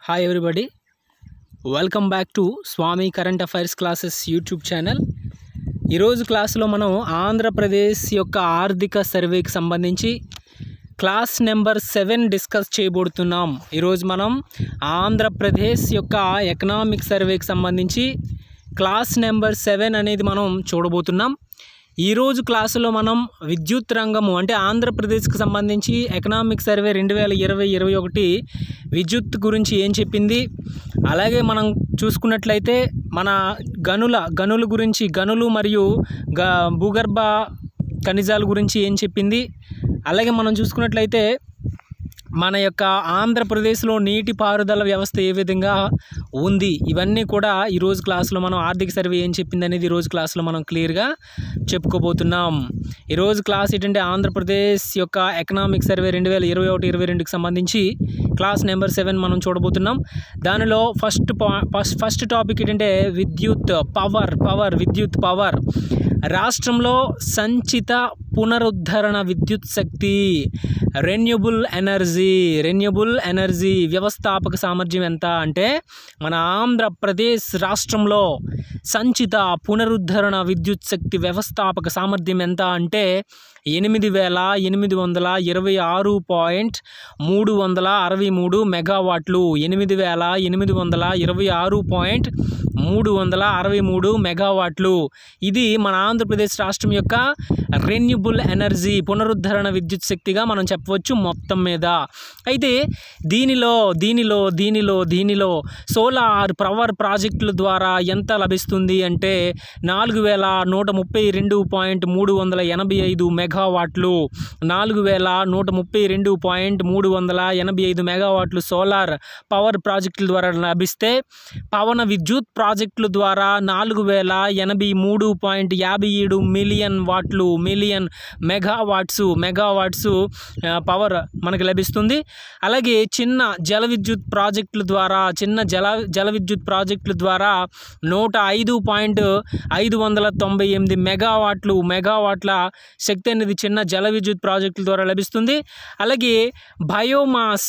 Hi everybody, welcome back to Swami Current Affairs Classes YouTube channel. ఈరోజు క్లాస్లో మనం ఆంధ్రప్రదేశ్ యొక్క ఆర్థిక సర్వేకి సంబంధించి క్లాస్ నెంబర్ 7 డిస్కస్ చేయబోతున్నాం. ఈరోజు మనం ఆంధ్రప్రదేశ్ యొక్క ఎకనామిక్ సర్వేకి సంబంధించి క్లాస్ నెంబర్ 7 అనేది మనం చూడబోతున్నాం. ఈరోజు క్లాసులో మనం విద్యుత్ రంగము అంటే ఆంధ్రప్రదేశ్కి సంబంధించి ఎకనామిక్ సర్వే 2020-21 విద్యుత్ గురించి ఏం చెప్పింది, అలాగే మనం చూసుకున్నట్లయితే మన గనుల గురించి గనులు మరియు భూగర్భ ఖనిజాల గురించి ఏం చెప్పింది, అలాగే మనం చూసుకున్నట్లయితే మన యొక్క ఆంధ్రప్రదేశ్లో నీటిపారుదల వ్యవస్థ ఏ విధంగా ఉంది, ఇవన్నీ కూడా ఈరోజు క్లాస్లో మనం ఆర్థిక సర్వే ఏం చెప్పింది అనేది ఈరోజు క్లాస్లో మనం క్లియర్గా చెప్పుకోబోతున్నాం. ఈరోజు క్లాస్ ఏంటంటే ఆంధ్రప్రదేశ్ యొక్క ఎకనామిక్ సర్వే 2021-22కి సంబంధించి క్లాస్ నెంబర్ 7 మనం చూడబోతున్నాం. దానిలో ఫస్ట్ టాపిక్ ఏంటంటే విద్యుత్ పవర్. రాష్ట్రంలో సంచిత పునరుద్ధరణ విద్యుత్ శక్తి రెన్యూబుల్ ఎనర్జీ వ్యవస్థాపక సామర్థ్యం ఎంత అంటే మన ఆంధ్రప్రదేశ్ రాష్ట్రంలో సంచిత పునరుద్ధరణ విద్యుత్ శక్తి వ్యవస్థాపక సామర్థ్యం ఎంత అంటే 8826.363 మెగావాట్లు. 8826.363 మెగావాట్లు. ఇది మన ఆంధ్రప్రదేశ్ రాష్ట్రం యొక్క రెన్యూబుల్ ఎనర్జీ పునరుద్ధరణ విద్యుత్ శక్తిగా మనం చెప్పవచ్చు మొత్తం మీద. అయితే దీనిలో సోలార్ పవర్ ప్రాజెక్టుల ద్వారా ఎంత లభిస్తుంది అంటే 4132.385 మెగావాట్లు. 4132.385 మెగావాట్లు సోలార్ పవర్ ప్రాజెక్టుల ద్వారా లభిస్తే పవన విద్యుత్ ప్రాజెక్టుల ద్వారా 4083.57 మిలియన్ మెగావాట్స్ పవర్ మనకు లభిస్తుంది. అలాగే చిన్న జల విద్యుత్ ప్రాజెక్టుల ద్వారా 105.598 మెగావాట్ల శక్తి అనేది చిన్న జల విద్యుత్ ప్రాజెక్టుల ద్వారా లభిస్తుంది. అలాగే బయోమాస్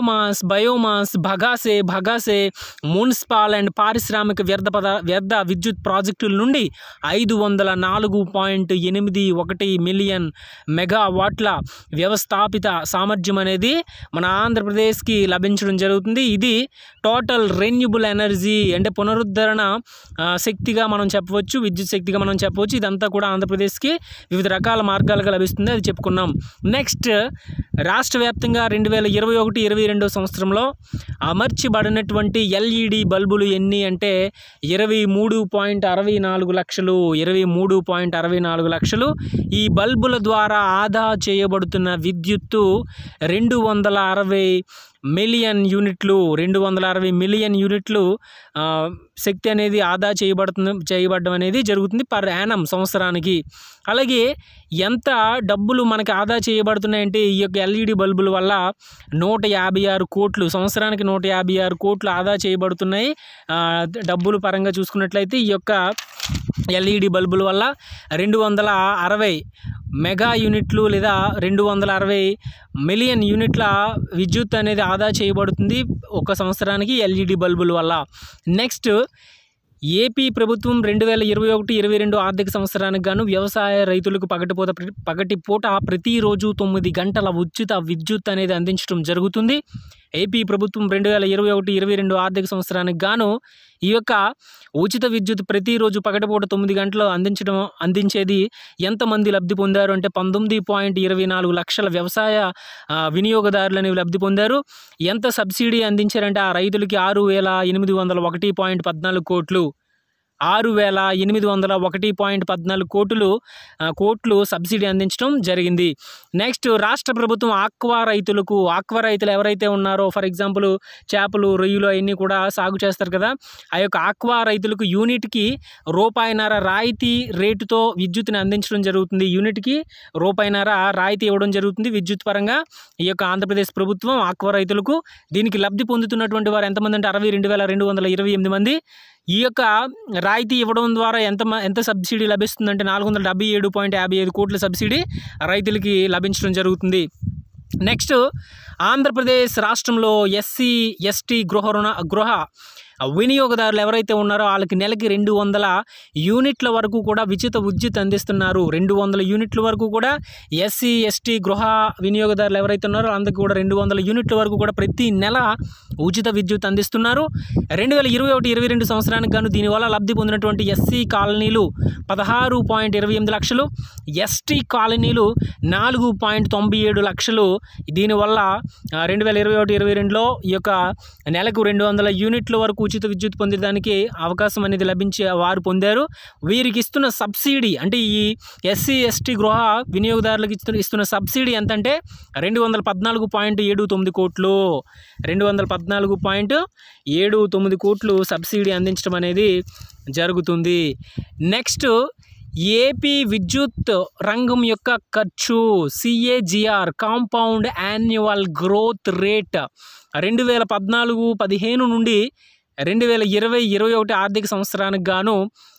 బగాసే మున్సిపల్ అండ్ పారిశ్రామిక వ్యర్థ విద్యుత్ ప్రాజెక్టుల నుండి 504.81 మిలియన్ మెగావాట్ల వ్యవస్థాపిత సామర్థ్యం అనేది మన ఆంధ్రప్రదేశ్కి లభించడం జరుగుతుంది. ఇది టోటల్ రెన్యూబుల్ ఎనర్జీ అంటే పునరుద్ధరణ శక్తిగా మనం చెప్పవచ్చు, విద్యుత్ శక్తిగా మనం చెప్పవచ్చు. ఇదంతా కూడా ఆంధ్రప్రదేశ్కి వివిధ రకాల మార్గాలుగా లభిస్తుంది, అది చెప్పుకున్నాం. నెక్స్ట్, రాష్ట్ర వ్యాప్తంగా 2021-22 సంవత్సరంలో అమర్చబడినటువంటి ఎల్ఈడి బల్బులు ఎన్ని అంటే 23.64 లక్షలు. ఈ బల్బుల ద్వారా ఆదా చేయబడుతున్న విద్యుత్తు 260 మిలియన్ యూనిట్లు శక్తి అనేది ఆదా చేయబడడం అనేది జరుగుతుంది పర్ యానం సంవత్సరానికి. అలాగే ఎంత డబ్బులు మనకి ఆదా చేయబడుతున్నాయంటే ఈ యొక్క ఎల్ఈడి బల్బుల వల్ల 156 కోట్లు సంవత్సరానికి 156 కోట్లు ఆదా చేయబడుతున్నాయి. డబ్బులు పరంగా చూసుకున్నట్లయితే ఈ యొక్క ఎల్ఈడి బల్బుల వల్ల 260 మెగా యూనిట్లు లేదా 260 మిలియన్ యూనిట్ల విద్యుత్ అనేది ఆదా చేయబడుతుంది ఒక సంవత్సరానికి ఎల్ఈడి బల్బుల వల్ల. నెక్స్ట్, ఏపీ ప్రభుత్వం 2021-22 ఆర్థిక సంవత్సరానికి గాను వ్యవసాయ రైతులకు పగటిపూట ప్రతిరోజు 9 గంటల ఉచిత విద్యుత్ అనేది అందించడం జరుగుతుంది. ఏపీ ప్రభుత్వం 2021-22 ఆర్థిక సంవత్సరానికి గాను ఈ యొక్క ఉచిత విద్యుత్ ప్రతిరోజు పగటిపూట 9 గంటలు అందించేది ఎంతమంది లబ్ధి పొందారు అంటే 19.24 లక్షల వ్యవసాయ వినియోగదారులు అనేవి లబ్ధి పొందారు. ఎంత సబ్సిడీ అందించారంటే ఆ రైతులకి 6,801.14 కోట్లు. 6,801.14 కోట్లు సబ్సిడీ అందించడం జరిగింది. నెక్స్ట్, రాష్ట్ర ప్రభుత్వం ఆక్వా రైతులు ఎవరైతే ఉన్నారో, ఫర్ ఎగ్జాంపుల్ చేపలు, రొయ్యలు అవన్నీ కూడా సాగు చేస్తారు కదా, ఆ యొక్క ఆక్వా రైతులకు యూనిట్కి ₹1.5 రాయితీ రేటుతో విద్యుత్ని అందించడం జరుగుతుంది. యూనిట్కి ₹1.5 రాయితీ ఇవ్వడం జరుగుతుంది విద్యుత్ పరంగా ఈ యొక్క ఆంధ్రప్రదేశ్ ప్రభుత్వం ఆక్వా రైతులకు. దీనికి లబ్ధి పొందుతున్నటువంటి వారు ఎంతమంది అంటే 62,228 మంది. ఈ యొక్క రాయితీ ఇవ్వడం ద్వారా ఎంత సబ్సిడీ లభిస్తుందంటే 477.55 కోట్ల సబ్సిడీ రైతులకి లభించడం జరుగుతుంది. నెక్స్ట్ ఆంధ్రప్రదేశ్ రాష్ట్రంలో ఎస్సీ ఎస్టీ గృహ వినియోగదారులు ఎవరైతే ఉన్నారో వాళ్ళకి నెలకి 200 యూనిట్ల వరకు కూడా ఉచిత విద్యుత్ అందిస్తున్నారు. 200 యూనిట్ల వరకు కూడా ఎస్సీ ఎస్టీ గృహ వినియోగదారులు ఎవరైతే ఉన్నారో అందరికీ కూడా 200 యూనిట్ల వరకు కూడా ప్రతి నెల ఉచిత విద్యుత్ అందిస్తున్నారు. 2021-22 సంవత్సరానికి గాను దీనివల్ల లబ్ధి పొందినటువంటి ఎస్సీ కాలనీలు 16.28 లక్షలు, ఎస్టీ కాలనీలు 4.97 లక్షలు. దీనివల్ల 2021-22లో ఈ యొక్క నెలకు 200 యూనిట్ల వరకు ఉచిత విద్యుత్ పొందడానికి అవకాశం అనేది లభించి వారు పొందారు. వీరికి ఇస్తున్న సబ్సిడీ అంటే ఈ ఎస్సీ ఎస్టీ గృహ వినియోగదారులకు ఇస్తున్న సబ్సిడీ ఎంత అంటే 214.79 కోట్లు, 214.79 కోట్లు సబ్సిడీ అందించడం అనేది జరుగుతుంది. నెక్స్ట్ ఏపీ విద్యుత్ రంగం యొక్క ఖర్చు CAGR compound annual growth rate 2014-15 నుండి 2020-21 ఆర్థిక సంవత్సరానికి గాను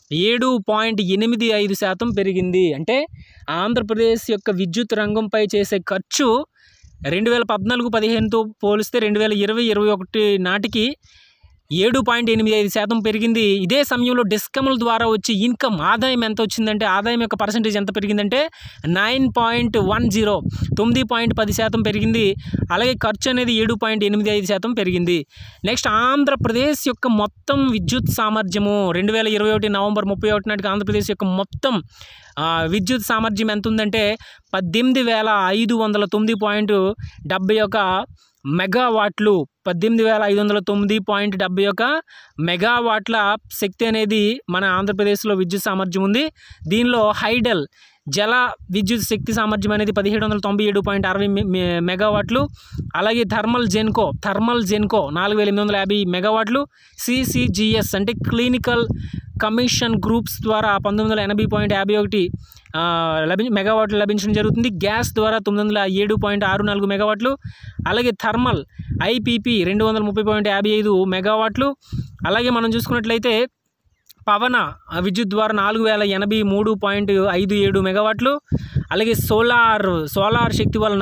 7.85% పెరిగింది. అంటే ఆంధ్రప్రదేశ్ యొక్క విద్యుత్ రంగంపై చేసే ఖర్చు 2014-15తో పోలిస్తే 2020-21 నాటికి 7.85% పెరిగింది. ఇదే సమయంలో డిస్కమ్ల ద్వారా వచ్చే ఇన్కమ్ ఆదాయం ఎంత వచ్చిందంటే ఆదాయం యొక్క పర్సంటేజ్ ఎంత పెరిగిందంటే 9.10 9.10% పెరిగింది. అలాగే ఖర్చు అనేది 7.85% పెరిగింది. నెక్స్ట్ ఆంధ్రప్రదేశ్ యొక్క మొత్తం విద్యుత్ సామర్థ్యము 2021 నవంబర్ 31 నాటికి ఆంధ్రప్రదేశ్ యొక్క మొత్తం విద్యుత్ సామర్థ్యం ఎంత ఉందంటే 18,509.71 మెగావాట్లు. 18,509.71 మెగావాట్ల శక్తి అనేది మన ఆంధ్రప్రదేశ్లో విద్యుత్ సామర్థ్యం ఉంది. దీనిలో హైడల్ జల విద్యుత్ శక్తి సామర్థ్యం అనేది 1797.60 మెగావాట్లు. అలాగే థర్మల్ జెన్కో 4,850 మెగావాట్లు. CCGS అంటే క్లినికల్ కమిషన్ గ్రూప్స్ ద్వారా 1980.51 మెగావాట్లు లభించడం జరుగుతుంది. గ్యాస్ ద్వారా 907.64 మెగావాట్లు. అలాగే థర్మల్ IPP 230.55 మెగావాట్లు. అలాగే మనం చూసుకున్నట్లయితే పవన విద్యుత్ ద్వారా 4,083.57 మెగావాట్లు. అలాగే సోలార్ శక్తి వల్ల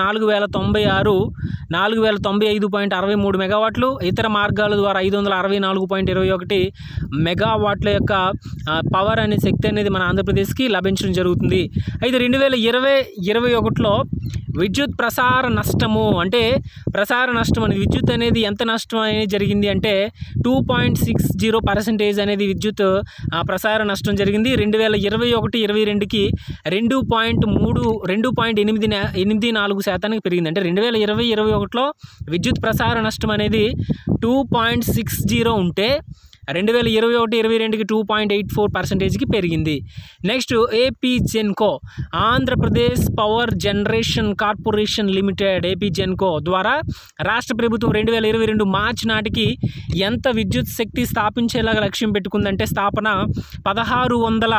4,095.63 మెగావాట్లు. ఇతర మార్గాల ద్వారా 564.21 మెగావాట్ల యొక్క పవర్ అనే శక్తి అనేది మన ఆంధ్రప్రదేశ్కి లభించడం జరుగుతుంది. అయితే 2020-21లో విద్యుత్ ప్రసార నష్టము అంటే విద్యుత్ అనేది ఎంత నష్టం అనేది జరిగింది అంటే 2.60% అనేది విద్యుత్ ప్రసార నష్టం జరిగింది. 2021-22కి 2.84% పెరిగింది. అంటే 2020-21లో విద్యుత్ ప్రసార నష్టం అనేది 2.60 ఉంటే 2021-22కి 2.84%కి పెరిగింది. Next AP Genco Andhra Pradesh power generation corporation limited AP Genco ద్వారా రాష్ట్ర ప్రభుత్వం 2022 మార్చి నాటికి ఎంత విద్యుత్ శక్తి స్థాపించేలాగా లక్ష్యం పెట్టుకుందంటే స్థాపన 1600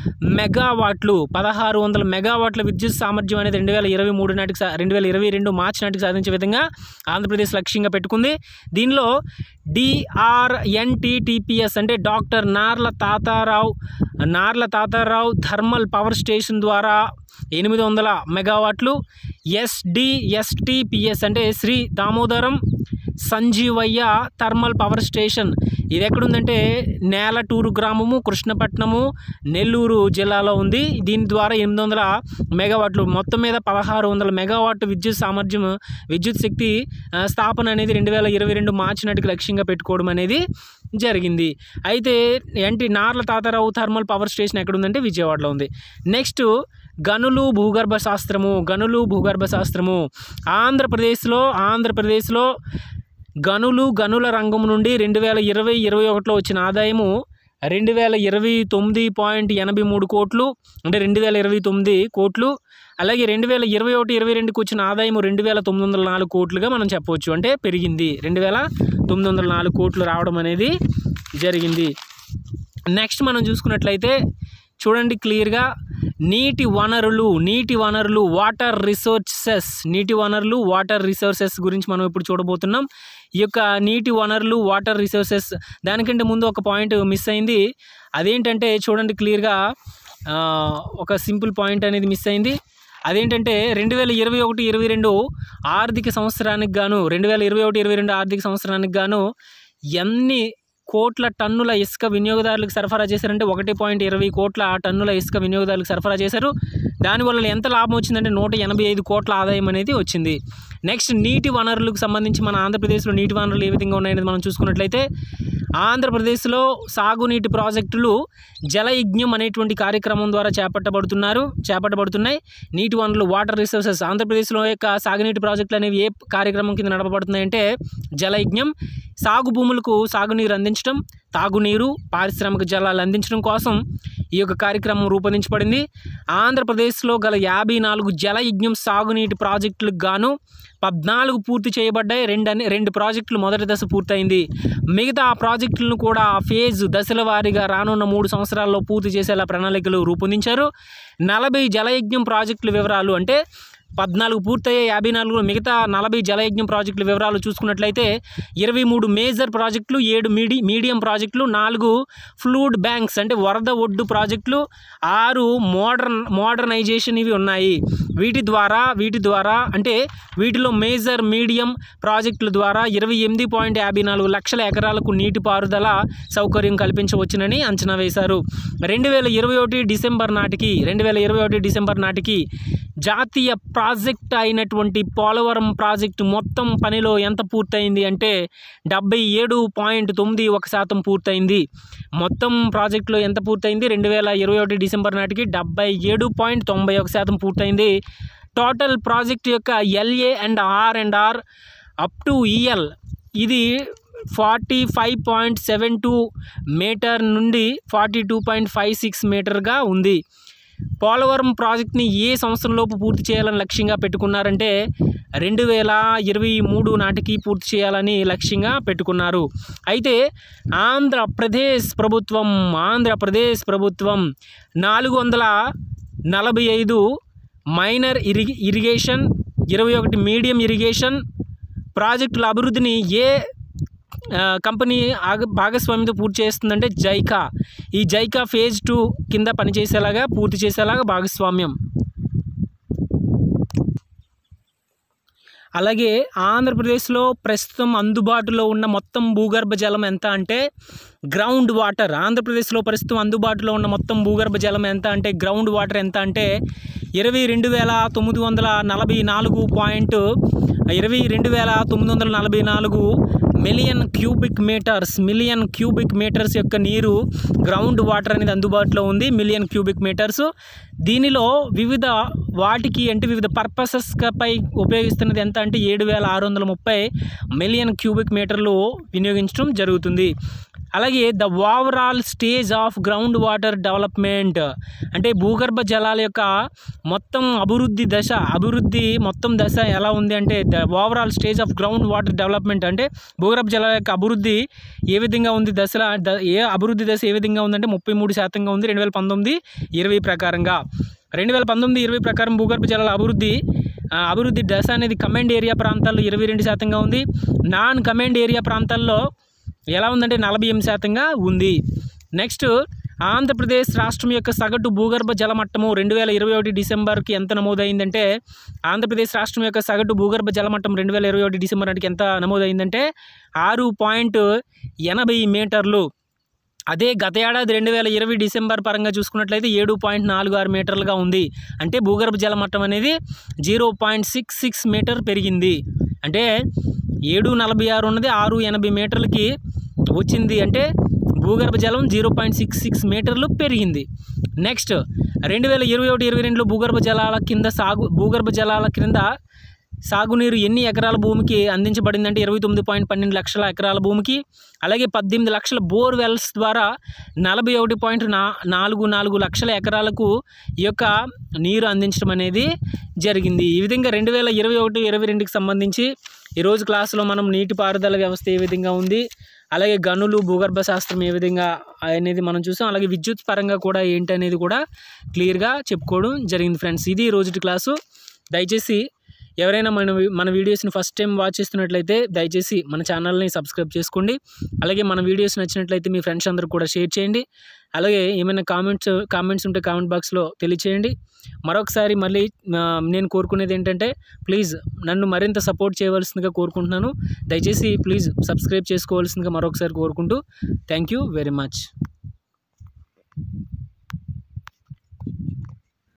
మెగావాట్ల విద్యుత్ సామర్థ్యం అనేది 2022 మార్చి నాటికి సాధించే విధంగా ఆంధ్రప్రదేశ్ లక్ష్యంగా పెట్టుకుంది. దీనిలో DRNTTPS అంటే doctor Narla Tatarao thermal power station ద్వారా 800 మెగావాట్లు. SDSTPS అంటే Shri Damodaram Sanjeevaiah thermal power station ఇది ఎక్కడుందంటే నేలటూరు గ్రామము కృష్ణపట్నము నెల్లూరు జిల్లాలో ఉంది. దీని ద్వారా 800 మెగావాట్లు మొత్తం మీద 1600 మెగావాట్ విద్యుత్ సామర్థ్యం విద్యుత్ శక్తి స్థాపన అనేది 2022 మార్చి నాటికి లక్ష్యంగా పెట్టుకోవడం అనేది జరిగింది. అయితే Narla Tatarao thermal power station ఎక్కడుందంటే విజయవాడలో ఉంది. నెక్స్ట్ గనులు భూగర్భ శాస్త్రము ఆంధ్రప్రదేశ్లో గనుల రంగం నుండి 2020-21లో వచ్చిన ఆదాయము 2029.83 కోట్లు అంటే 2029 కోట్లు. అలాగే 2021-22కి వచ్చిన ఆదాయము 2,904 కోట్లుగా మనం చెప్పవచ్చు. అంటే పెరిగింది, 2,904 కోట్లు రావడం అనేది జరిగింది. నెక్స్ట్ మనం చూసుకున్నట్లయితే చూడండి క్లియర్గా నీటి వనరులు వాటర్ రిసోర్సెస్ గురించి మనం ఇప్పుడు చూడబోతున్నాం. ఈ యొక్క నీటి వనరులు వాటర్ రిసోర్సెస్ దానికంటే ముందు ఒక పాయింట్ మిస్ అయింది. అదేంటంటే చూడండి క్లియర్గా ఒక సింపుల్ పాయింట్ అనేది మిస్ అయింది. అదేంటంటే 2021-22 ఆర్థిక సంవత్సరానికి గాను 2021-22 ఆర్థిక సంవత్సరానికి గాను ఎన్ని కోట్ల టన్నుల ఇసుక వినియోగదారులకు సరఫరా చేశారంటే 1.20 కోట్ల టన్నుల ఇసుక వినియోగదారులకు సరఫరా చేశారు. దానివల్ల ఎంత లాభం వచ్చిందంటే 185 కోట్ల ఆదాయం అనేది వచ్చింది. నెక్స్ట్ నీటి వనరులకు సంబంధించి మన ఆంధ్రప్రదేశ్లో నీటి వనరులు ఏ విధంగా ఉన్నాయనేది మనం చూసుకున్నట్లయితే ఆంధ్రప్రదేశ్లో సాగునీటి ప్రాజెక్టులు జలయజ్ఞం అనేటువంటి కార్యక్రమం ద్వారా చేపట్టబడుతున్నాయి. నీటి వనరులు వాటర్ రిసోర్సెస్ ఆంధ్రప్రదేశ్లో యొక్క సాగునీటి ప్రాజెక్టులు అనేవి ఏ కార్యక్రమం కింద నడపబడుతున్నాయంటే జలయజ్ఞం. సాగు భూములకు సాగునీరు అందించడం, తాగునీరు, పారిశ్రామిక జలాలు అందించడం కోసం ఈ యొక్క కార్యక్రమం రూపొందించబడింది. ఆంధ్రప్రదేశ్లో గల 54 జలయజ్ఞం సాగునీటి ప్రాజెక్టులకు గాను 14 పూర్తి చేయబడ్డాయి. 2 ప్రాజెక్టులు మొదటి దశ పూర్తయింది. మిగతా ఆ ప్రాజెక్టులను కూడా దశల వారీగా రానున్న 3 సంవత్సరాల్లో పూర్తి చేసేలా ప్రణాళికలు రూపొందించారు. 40 జలయజ్ఞం ప్రాజెక్టుల వివరాలు అంటే 14 పూర్తయ్యే 54 మిగతా 40 జలయజ్ఞం ప్రాజెక్టుల వివరాలు చూసుకున్నట్లయితే 23 మేజర్ ప్రాజెక్టులు, 7 మీడియం ప్రాజెక్టులు, 4 ఫ్లూడ్ బ్యాంక్స్ అంటే వరద ఒడ్డు ప్రాజెక్టులు, 6 మోడర్నైజేషన్ ఇవి ఉన్నాయి. వీటి ద్వారా అంటే వీటిలో మేజర్ మీడియం ప్రాజెక్టుల ద్వారా 28.54 లక్షల ఎకరాలకు నీటిపారుదల సౌకర్యం కల్పించవచ్చునని అంచనా వేశారు. 2021 డిసెంబర్ నాటికి జాతీయ ప్రాజెక్ట్ అయినటువంటి పోలవరం ప్రాజెక్టు మొత్తం పనిలో ఎంత పూర్తయింది అంటే 77.91% పూర్తయింది. మొత్తం ప్రాజెక్టులో ఎంత పూర్తయింది 2021 డిసెంబర్ నాటికి 77.91% పూర్తయింది. టోటల్ ప్రాజెక్ట్ యొక్క LA and R up to EL ఇది 45.72 మీటర్ నుండి 42.56 మీటర్గా ఉంది. పోలవరం ప్రాజెక్ట్ని ఏ సంవత్సరంలోపు పూర్తి చేయాలని లక్ష్యంగా పెట్టుకున్నారంటే 2023 నాటికి పూర్తి చేయాలని లక్ష్యంగా పెట్టుకున్నారు. అయితే ఆంధ్రప్రదేశ్ ప్రభుత్వం 445 మైనర్ ఇరిగేషన్, 21 మీడియం ఇరిగేషన్ ప్రాజెక్టుల అభివృద్ధిని ఏ కంపెనీ భాగస్వామ్యంతో పూర్తి చేస్తుందంటే జైకా. ఈ జైకా ఫేజ్ 2 కింద పూర్తి చేసేలాగా భాగస్వామ్యం. అలాగే ఆంధ్రప్రదేశ్లో ప్రస్తుతం అందుబాటులో ఉన్న మొత్తం భూగర్భ జలం ఎంత అంటే గ్రౌండ్ వాటర్. ఆంధ్రప్రదేశ్లో ప్రస్తుతం అందుబాటులో ఉన్న మొత్తం భూగర్భ జలం ఎంత అంటే గ్రౌండ్ వాటర్ ఎంత అంటే 22,944 మిలియన్ క్యూబిక్ మీటర్స్ యొక్క నీరు గ్రౌండ్ వాటర్ అనేది అందుబాటులో ఉంది. Million cubic metres. దీనిలో వివిధ పర్పసెస్పై ఉపయోగిస్తున్నది ఎంత అంటే 7,630 మిలియన్ క్యూబిక్ మీటర్లు వినియోగించడం జరుగుతుంది. అలాగే the overall stage of ground water development అంటే భూగర్భ జలాల యొక్క మొత్తం మొత్తం దశ ఎలా ఉంది అంటే the overall stage of ground water development అంటే భూగర్భ జలాల యొక్క అభివృద్ధి ఏ విధంగా ఉంది అభివృద్ధి దశ ఏ విధంగా ఉందంటే 33% ఉంది 2019-20 ప్రకారంగా. 2019-20 ప్రకారం భూగర్భ జలాల అభివృద్ధి దశ అనేది కమాండ్ ఏరియా ప్రాంతాల్లో 22% ఉంది. నాన్ కమాండ్ ఏరియా ప్రాంతాల్లో ఎలా ఉందంటే 48% ఉంది. నెక్స్ట్ ఆంధ్రప్రదేశ్ రాష్ట్రం యొక్క సగటు భూగర్భ జలమట్టము 2021 డిసెంబర్కి ఎంత నమోదైందంటే ఆంధ్రప్రదేశ్ రాష్ట్రం యొక్క సగటు భూగర్భ జలమట్టం 2021 డిసెంబర్ నాటికి ఎంత నమోదైందంటే 6.80 మీటర్లు. అదే గత ఏడాది 2020 డిసెంబర్ పరంగా చూసుకున్నట్లయితే 7.46 మీటర్లుగా ఉంది. అంటే భూగర్భ జలమట్టం అనేది 0.66 మీటర్ పెరిగింది. అంటే 7.46 ఉన్నది 6.80 మీటర్లకి వచ్చింది. అంటే భూగర్భ జలం 0.66 మీటర్లు పెరిగింది. నెక్స్ట్ 2021-22లో భూగర్భ జలాల క్రింద సాగునీరు ఎన్ని ఎకరాల భూమికి అందించబడిందంటే 29.12 లక్షల ఎకరాల భూమికి. అలాగే 18 లక్షల బోర్ వెల్స్ ద్వారా 41.44 లక్షల ఎకరాలకు ఈ యొక్క నీరు అందించడం అనేది జరిగింది. ఈ విధంగా 2021-22కి సంబంధించి ఈరోజు క్లాసులో మనం నీటిపారుదల వ్యవస్థ ఏ విధంగా ఉంది, అలాగే గనులు భూగర్భ శాస్త్రం ఏ విధంగా అనేది మనం చూసాం. అలాగే విద్యుత్ పరంగా కూడా ఏంటి అనేది కూడా క్లియర్గా చెప్పుకోవడం జరిగింది ఫ్రెండ్స్. ఇది రోజుటి క్లాసు. దయచేసి ఎవరైనా మన వీడియోస్ని ఫస్ట్ టైం వాచ్ చేస్తున్నట్లయితే దయచేసి మన ఛానల్ని సబ్స్క్రైబ్ చేసుకోండి. అలాగే మన వీడియోస్ నచ్చినట్లయితే మీ ఫ్రెండ్స్ అందరూ కూడా షేర్ చేయండి. అలాగే ఏమైనా కామెంట్స్ ఉంటే కామెంట్ బాక్స్లో తెలియచేయండి. మరొకసారి మళ్ళీ నేను కోరుకునేది ఏంటంటే ప్లీజ్ నన్ను మరింత సపోర్ట్ చేయవలసిందిగా కోరుకుంటున్నాను. దయచేసి ప్లీజ్ సబ్స్క్రైబ్ చేసుకోవాల్సిందిగా మరొకసారి కోరుకుంటూ థ్యాంక్ యూ వెరీ మచ్.